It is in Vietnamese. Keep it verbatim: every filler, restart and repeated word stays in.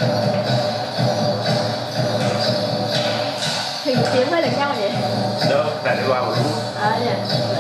Thì một tiếng hơi là nhau vậy? Đâu, tại đi qua một phút. À dạ.